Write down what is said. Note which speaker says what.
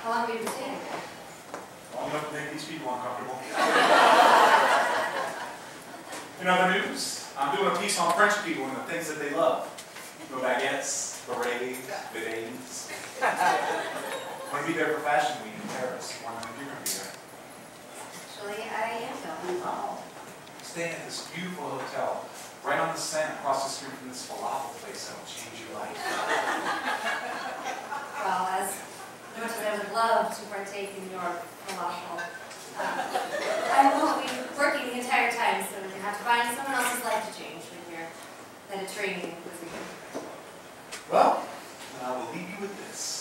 Speaker 1: How long have you been staying there?
Speaker 2: Long enough to make these people uncomfortable. In other news, I'm doing a piece on French people and the things that they love. No baguettes, berets, bidets. I'm going to be there for Fashion Week in Paris. Wondering if you're going to be there.
Speaker 1: Actually, I am going.
Speaker 2: Oh. Staying at this beautiful hotel, right on the Seine, across the street from this falafel place that'll change your life.
Speaker 1: Well, as much as I would love to partake in your falafel, I won't be working the entire time, so we're going to have to find someone else's life to change with your Mediterranean cuisine.
Speaker 2: Well, I will leave you with this.